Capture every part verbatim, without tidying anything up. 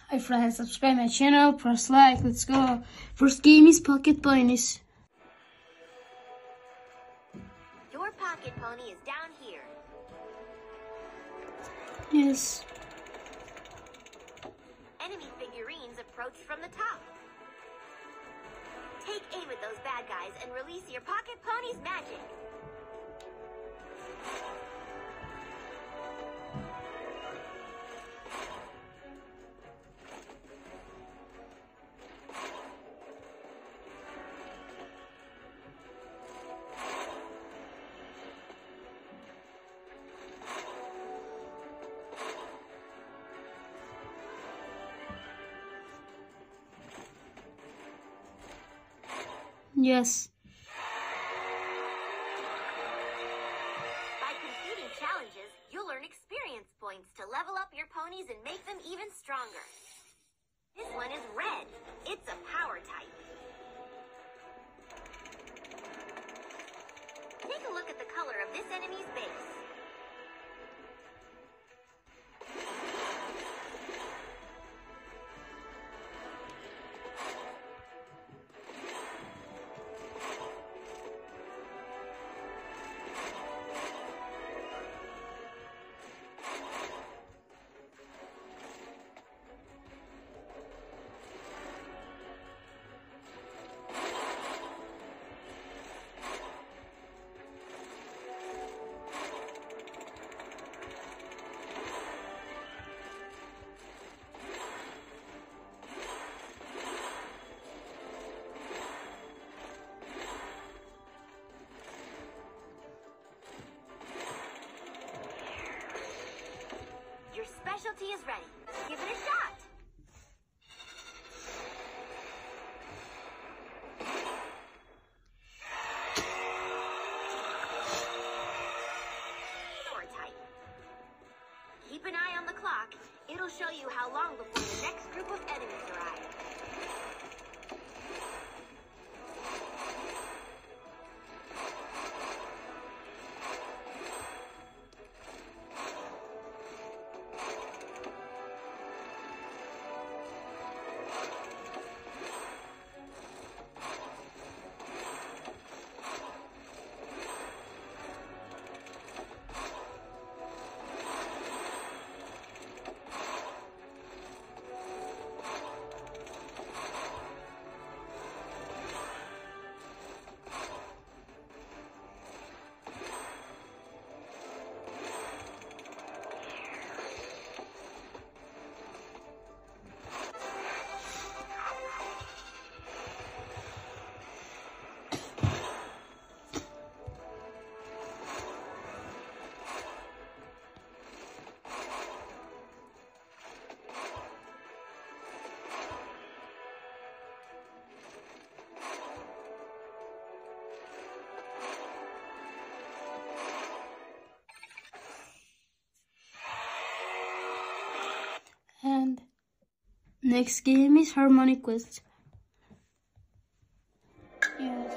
Hi friends, subscribe my channel, press like, let's go. First game is Pocket Ponies. Your pocket pony is down here. Yes. Enemy figurines approach from the top. Take aim at those bad guys and release your pocket pony's magic. Yes. By completing challenges, you'll earn experience points to level up your ponies and make them even stronger. This one is red. It's a power type. Take a look at the color of this enemy's base. Your specialty is ready. Give it a shot. Power type. Keep an eye on the clock. It'll show you how long before the next group of enemies arrive. And next game is Harmony Quest. Yes.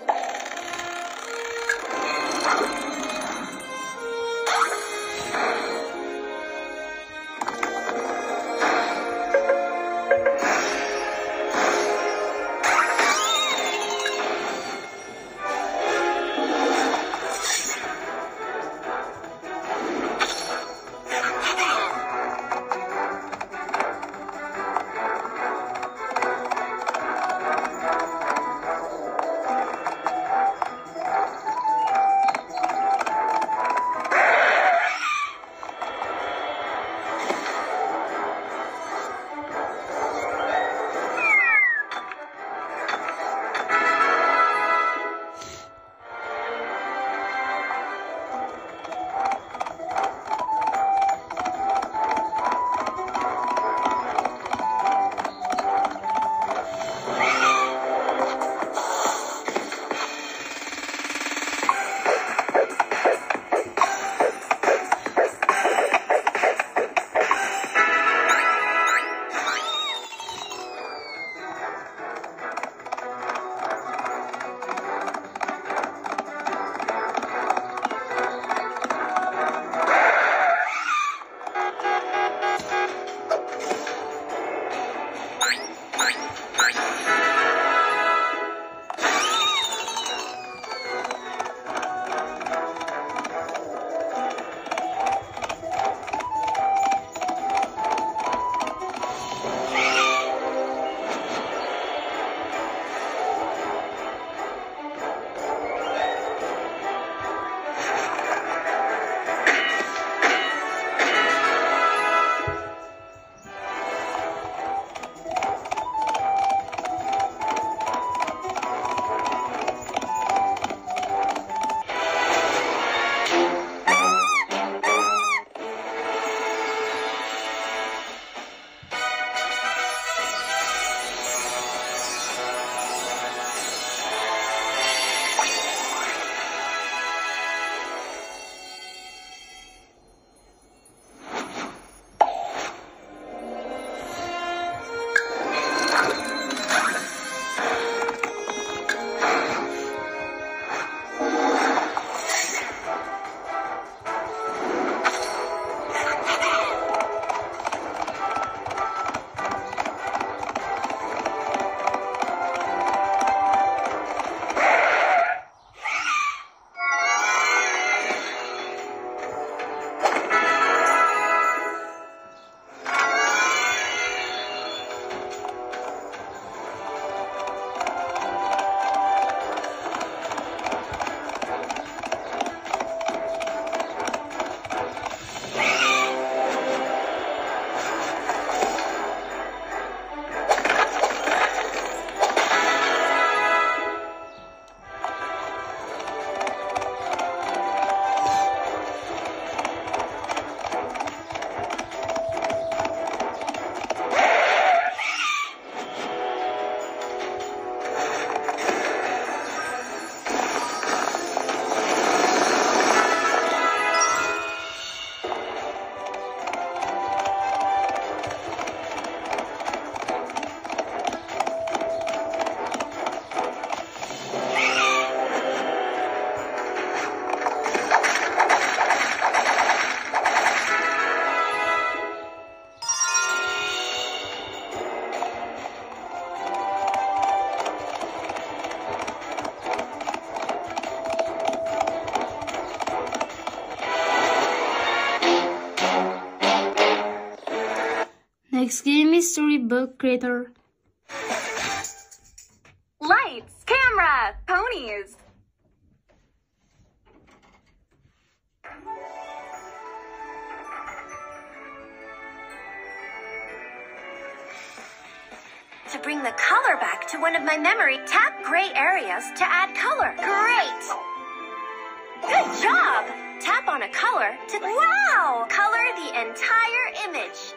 Next game is Storybook Creator. Lights, camera, ponies. To bring the color back to one of my memory, tap gray areas to add color. Great! Good job! Tap on a color to, wow! Color the entire image.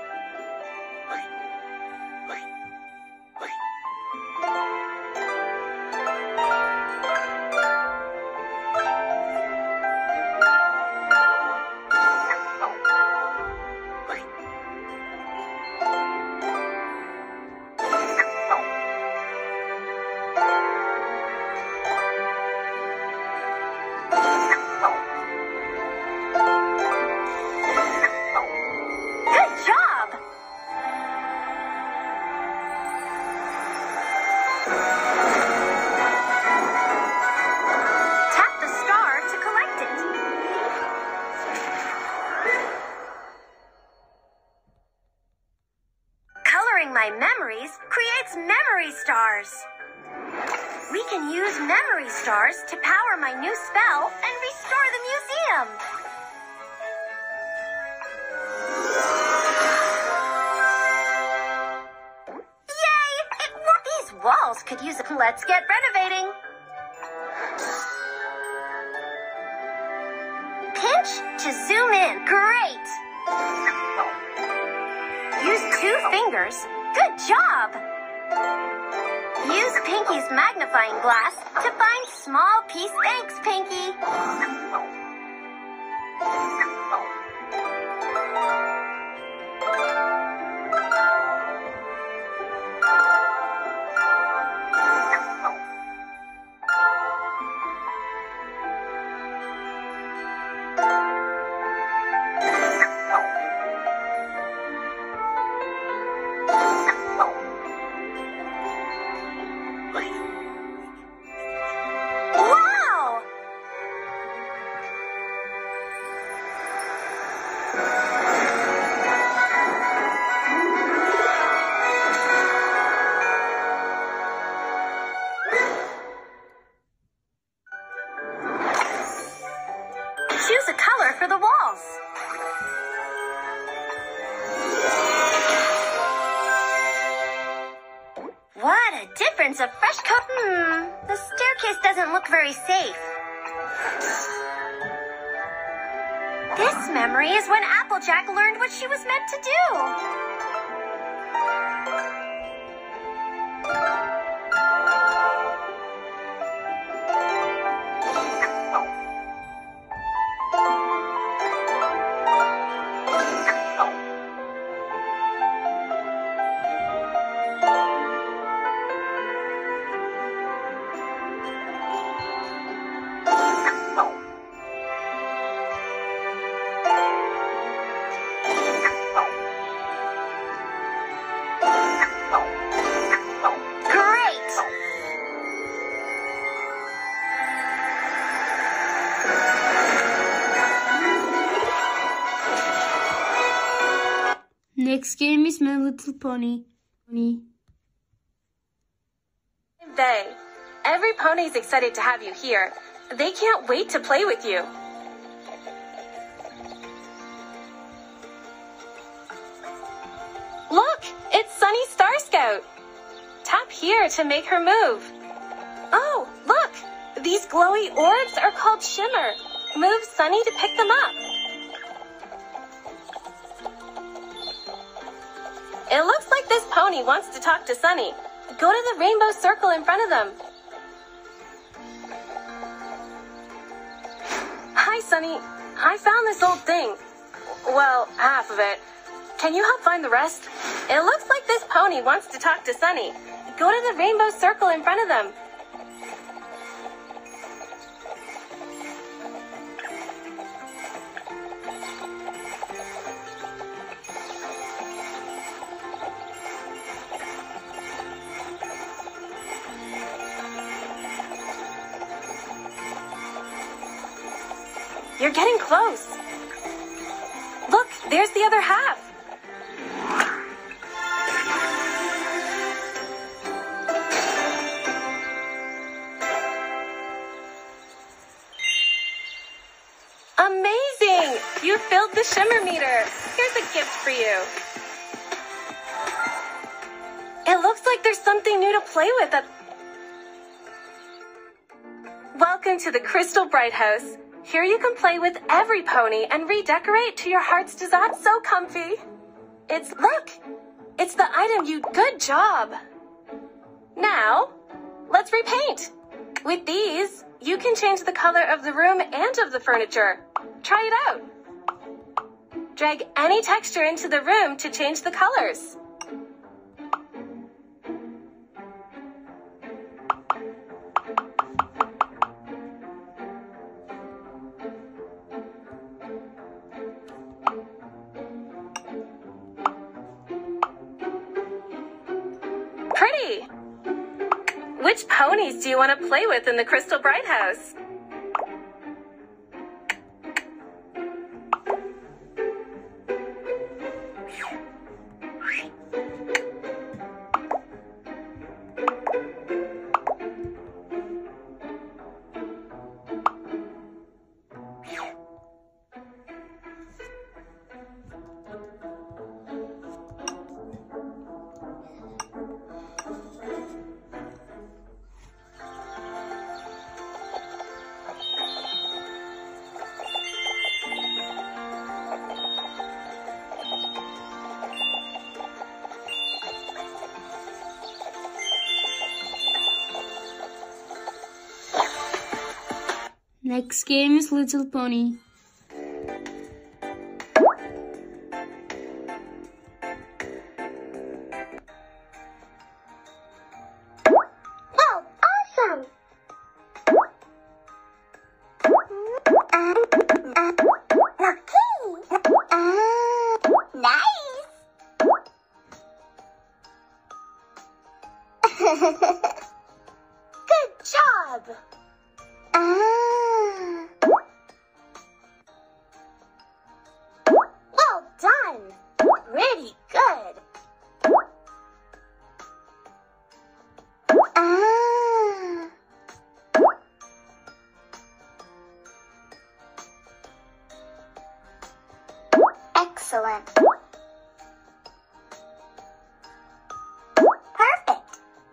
My memories creates memory stars. We can use memory stars to power my new spell and restore the museum. Yay! It worked. These walls could use a... Let's get renovating. Pinch to zoom in. Great! Use two fingers. Good job! Use Pinky's magnifying glass to find small piece. Thanks, Pinky! Choose a color for the walls. What a difference of fresh coat. Hmm, the staircase doesn't look very safe. This memory is when Applejack learned what she was meant to do. Next game is My Little Pony. Pony. They. Every pony's excited to have you here. They can't wait to play with you. Look, it's Sunny Star Scout. Tap here to make her move. Oh, look, these glowy orbs are called Shimmer. Move Sunny to pick them up. It looks like this pony wants to talk to Sunny. Go to the rainbow circle in front of them. Hi, Sunny. I found this old thing. Well, half of it. Can you help find the rest? It looks like this pony wants to talk to Sunny. Go to the rainbow circle in front of them. You're getting close. Look, there's the other half. shimmer meter. Here's a gift for you. It looks like there's something new to play with at... Welcome to the Crystal Bright House. Here you can play with every pony and redecorate to your heart's desire. So comfy. It's, look, it's the item you, good job. Now, let's repaint. With these, you can change the color of the room and of the furniture. Try it out. Drag any texture into the room to change the colors. Pretty! Which ponies do you want to play with in the Crystal Bright House? Next game is Little Pony. Oh, awesome! Nice! Good job! Well done! Really good! Excellent! Perfect!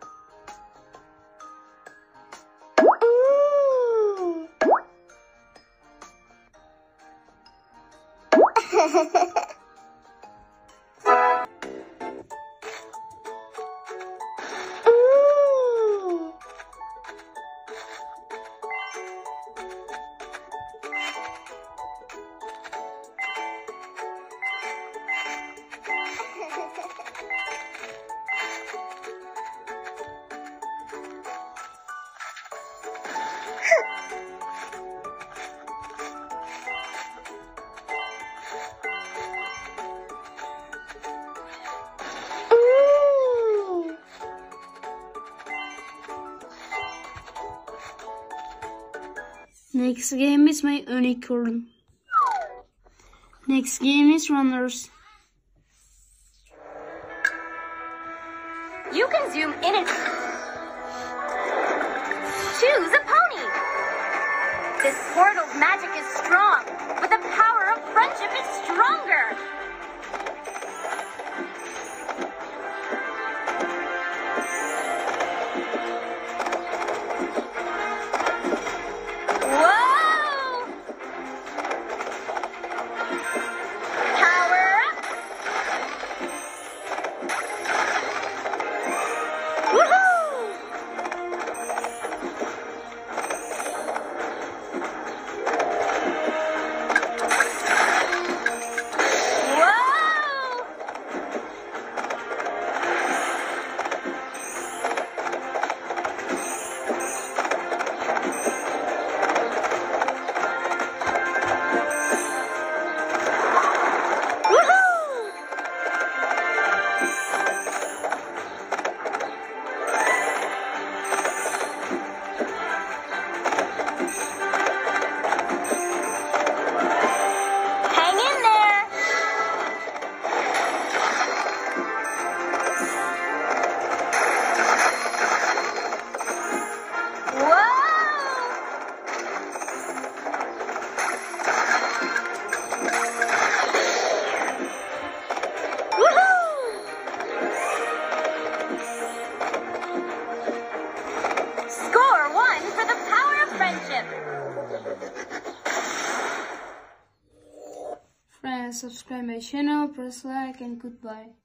Next game is my unicorn. Next game is runners. You can zoom in and choose a pony. This portal's magic is strong, but the power of friendship is stronger. Whoa! Power up! Woohoo! Whoa! Friends, subscribe my channel, press like, and goodbye.